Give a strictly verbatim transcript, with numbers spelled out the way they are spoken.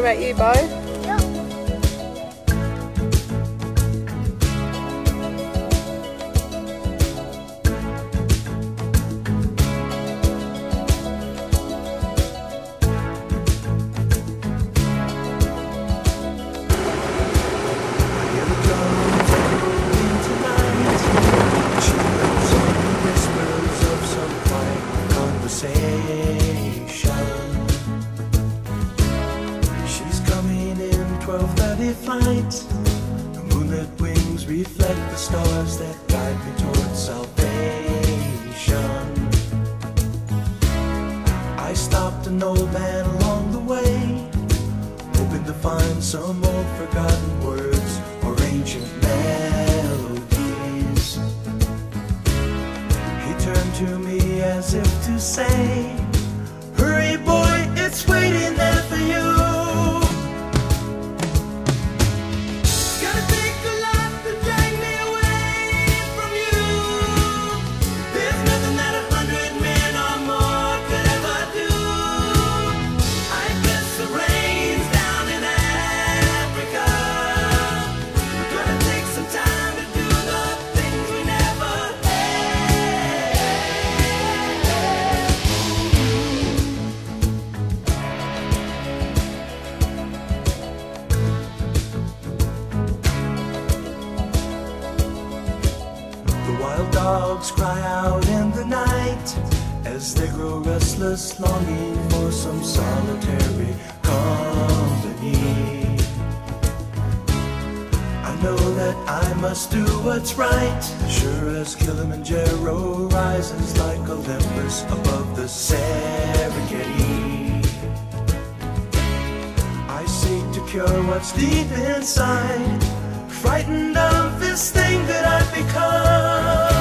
about you, Bo? She's coming in twelve thirty flight. The moonlit wings reflect the stars that guide me towards salvation. I stopped an old man along the way, hoping to find some old forgotten words or ancient melodies. He turned to me as if to say, "Hurry boy, it's waiting there for you." Gotta take a lot to drag me away from you. There's nothing that a hundred men or more could ever do. I guess the rain's down in Africa. Gonna take some time to do the things we never had. The wild dogs cry out in the night as they grow restless, longing for some solitary company. I know that I must do what's right, sure as Kilimanjaro rises like Olympus above the Serengeti. I seek to cure what's deep inside, frightened of this thing that I've become.